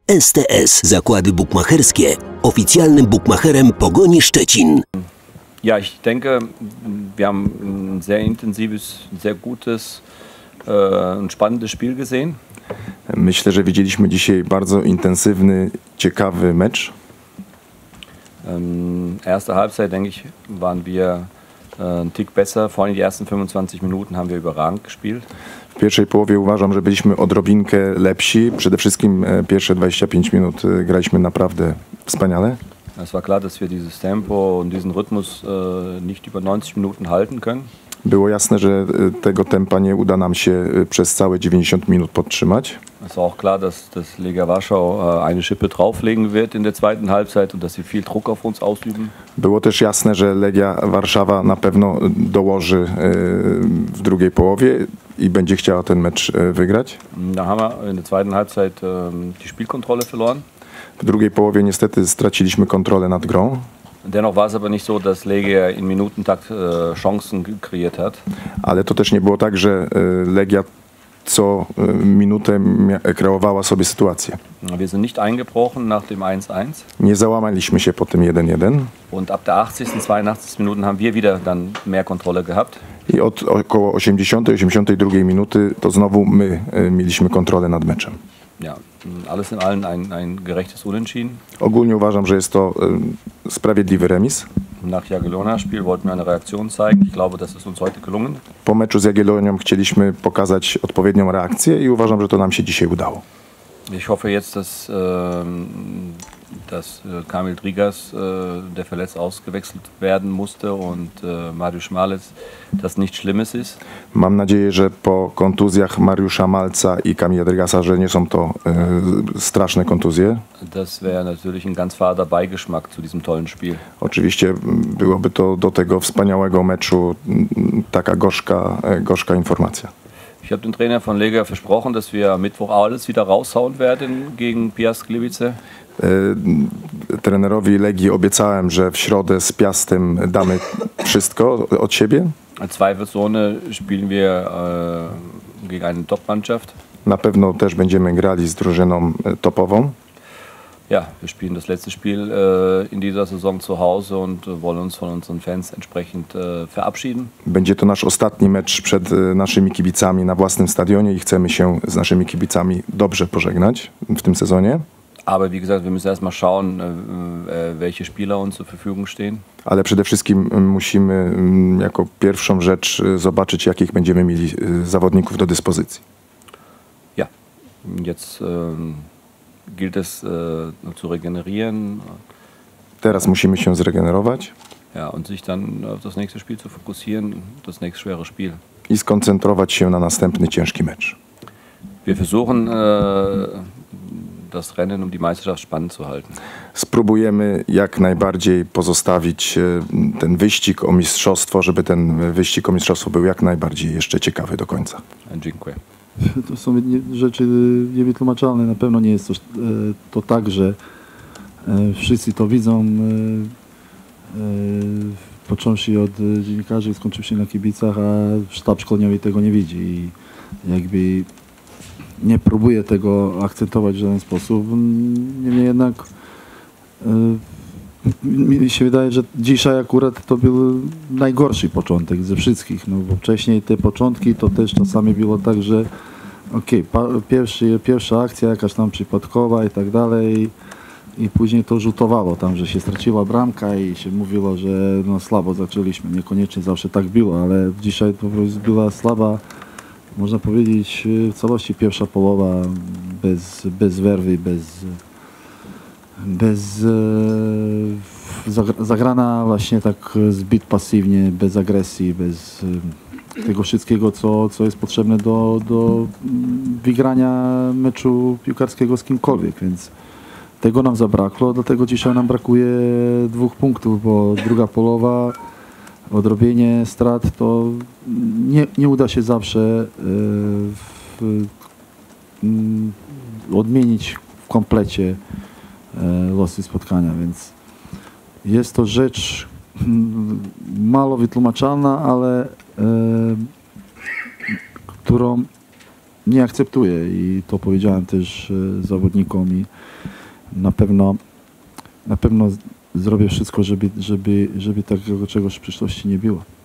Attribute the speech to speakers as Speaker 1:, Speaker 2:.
Speaker 1: STS Zakłady Bukmacherskie, oficjalnym bukmacherem Pogoni Szczecin.
Speaker 2: Ja, ich denke, wir haben ein sehr intensives, sehr gutes und spannendes Spiel gesehen.
Speaker 3: Myślę, że widzieliśmy dzisiaj bardzo intensywny, ciekawy mecz.
Speaker 2: Erste Halbzeit, denke ich, waren wir einen Tick besser. Vor allem die ersten 25 Minuten haben wir überragend gespielt.
Speaker 3: W pierwszej połowie uważam, że byliśmy odrobinkę lepsi. Przede wszystkim pierwsze 25 minut graliśmy naprawdę wspaniale.
Speaker 2: Es war klar, dass wir dieses Tempo und diesen Rhythmus nicht über 90 Minuten halten können.
Speaker 3: Było jasne, że tego tempa nie uda nam się przez całe 90 minut podtrzymać.
Speaker 2: Es war auch klar, dass Legia Warschau eine Schippe drauflegen wird in der zweiten Halbzeit und dass sie viel Druck auf uns ausüben.
Speaker 3: Było też jasne, że Legia Warszawa na pewno dołoży w drugiej połowie i będzie chciała ten mecz wygrać.
Speaker 2: Da haben wir in der zweiten Halbzeit die Spielkontrolle verloren.
Speaker 3: W drugiej połowie niestety straciliśmy kontrolę nad grą.
Speaker 2: Dennoch war es aber nicht so, dass Legia in Minutentakt Chancen kreiert hat.
Speaker 3: Ale to też nie było tak, że Legia co minutę kreowała sobie sytuację.
Speaker 2: Wir sind nicht eingebrochen nach dem 1:1.
Speaker 3: Nie załamaliśmy się po tym 1-1.
Speaker 2: Und ab der 80., 82. Minuten haben wir wieder dann mehr Kontrolle gehabt.
Speaker 3: I od około 80., 82 minuty to znowu my mieliśmy kontrolę nad meczem.
Speaker 2: Ja, alles in allem ein gerechtes Unentschieden.
Speaker 3: Ogólnie uważam, że jest to sprawiedliwy remis.
Speaker 2: Nach Jagiellona-Spiel wollten wir eine Reaktion zeigen. Ich glaube, das ist uns heute gelungen.
Speaker 3: Po meczu z Jagiellonią chcieliśmy pokazać odpowiednią reakcję i uważam, że to nam się dzisiaj udało.
Speaker 2: Ich hoffe jetzt, dass Kamil Drigas, der verletzt ausgewechselt werden musste, und Mariusz Malec, das nichts Schlimmes ist.
Speaker 3: Mam nadzieję, że po kontuzjach Mariusza Malca i Kamila Drigasa, że nie są to straszne kontuzje.
Speaker 2: Das wäre natürlich ein ganz fader Beigeschmack zu diesem tollen Spiel.
Speaker 3: Oczywiście byłoby to do tego wspaniałego meczu taka gorzka informacja.
Speaker 2: Ich habe dem Trainer von Legia versprochen, dass wir am Mittwoch alles wieder raushauen werden gegen Piast Gliwice.
Speaker 3: Trenerowi Legii obiecałem, że w środę z Piastem damy wszystko od siebie.
Speaker 2: Zweifelsohne spielen wir gegen eine Top-Mannschaft.
Speaker 3: Na pewno też będziemy grali z drużyną topową.
Speaker 2: Ja, wir spielen das letzte Spiel in dieser Saison zu Hause und wollen uns von unseren Fans entsprechend verabschieden.
Speaker 3: Będzie to nasz ostatni mecz przed naszymi kibicami na własnym stadionie i chcemy się z naszymi kibicami dobrze pożegnać w tym sezonie.
Speaker 2: Aber wie gesagt, wir müssen erstmal schauen, welche Spieler uns zur Verfügung stehen.
Speaker 3: Ale przede wszystkim musimy jako pierwszą rzecz zobaczyć, jakich będziemy mieli zawodników do dyspozycji.
Speaker 2: Ja, jetzt gilt es zu regenerieren.
Speaker 3: Teraz musimy się zregenerować.
Speaker 2: Ja, und sich dann auf das nächste Spiel zu fokussieren, das nächste schwere Spiel.
Speaker 3: I skoncentrować się na następny ciężki mecz.
Speaker 2: Wir versuchen das Rennen um die Meisterschaft spannend zu halten.
Speaker 3: Spróbujemy jak najbardziej pozostawić ten wyścig o mistrzostwo, żeby ten wyścig o mistrzostwo był jak najbardziej jeszcze ciekawy do końca.
Speaker 2: Dziękuję.
Speaker 4: To są rzeczy niewytłumaczalne. Na pewno nie jest to tak, że wszyscy to widzą, począwszy od dziennikarzy, skończywszy na kibicach, a sztab szkoleniowy tego nie widzi i jakby nie próbuje tego akcentować w żaden sposób. Niemniej jednak mi się wydaje, że dzisiaj akurat to był najgorszy początek ze wszystkich, no bo wcześniej te początki to też czasami było tak, że pierwsza akcja jakaś tam przypadkowa i tak dalej i później to rzutowało tam, że się straciła bramka i się mówiło, że no słabo zaczęliśmy. Niekoniecznie zawsze tak było, ale dzisiaj po prostu była słaba, można powiedzieć, w całości pierwsza połowa bez werwy, zagrana właśnie tak zbyt pasywnie, bez agresji, bez tego wszystkiego, co jest potrzebne do wygrania meczu piłkarskiego z kimkolwiek, więc tego nam zabrakło, dlatego dzisiaj nam brakuje 2 punktów, bo druga połowa, odrobienie strat to nie uda się zawsze odmienić w komplecie losy spotkania, więc jest to rzecz mało wytłumaczalna, ale którą nie akceptuję i to powiedziałem też zawodnikom i na pewno zrobię wszystko, żeby takiego czegoś w przyszłości nie było.